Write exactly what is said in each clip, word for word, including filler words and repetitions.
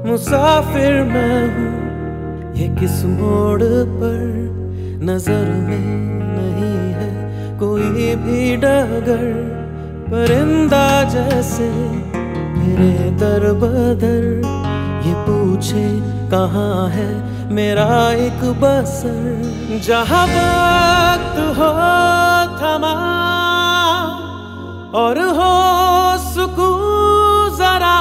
मुसाफिर मैं हूँ ये किस मोड़ पर, नजर में नहीं है कोई भी डगर। परिंदा जैसे फिरे दर बदर, ये पूछे कहाँ है मेरा एक बसर। जहाँ वक्त हो थमा और हो सुकून जरा,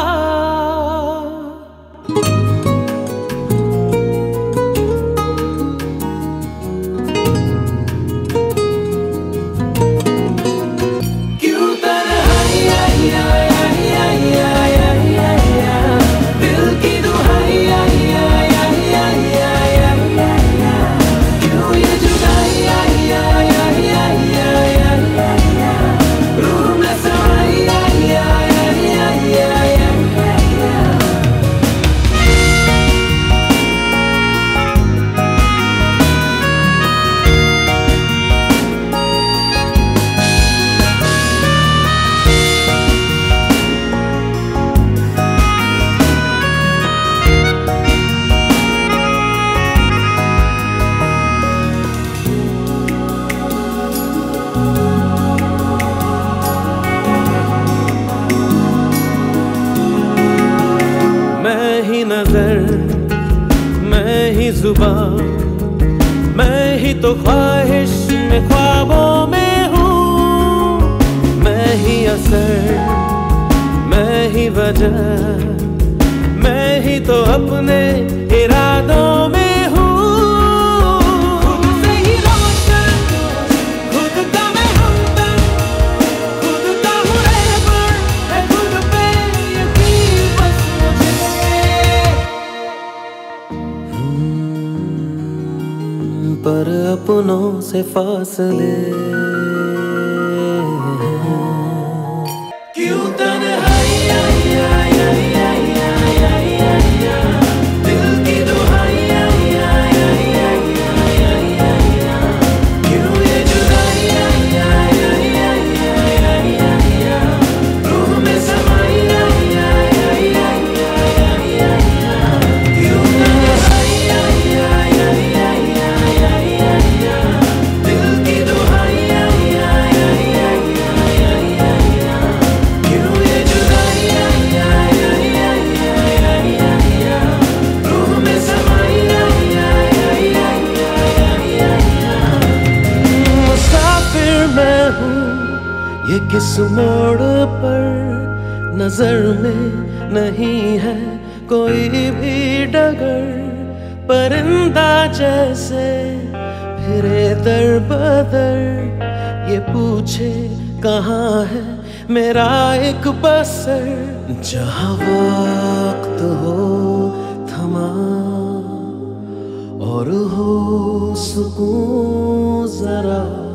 मैं ही नजर, मैं ही जुबान, मैं ही तो ख्वाहिश में ख्वाबों में हूँ। मैं ही असर, मैं ही वजह, मैं ही तो अपने इरादों में हूँ। खुद से ही रोशन, खुद का मैं हमदम, खुद का हूँ रहबर, है खुद पे यकीन बस मुझे। पर अपनों से फासले क्यों तन्हाई, दिल की दुहाई, क्यों ये जुदाई रूह में समाई, क्यों तन्हाई, दिल की दुहाई, क्यों ये जुदाई रूह में समाई। मुसाफिर मैं हूँ ये किस मोड़ पर, नजर में नहीं है कोई भी डगर। परिंदा जैसे फिरे दर बदर, ये पूछे कहाँ है मेरा एक बसर। जहाँ वक्त हो थमा और हो सुकून जरा,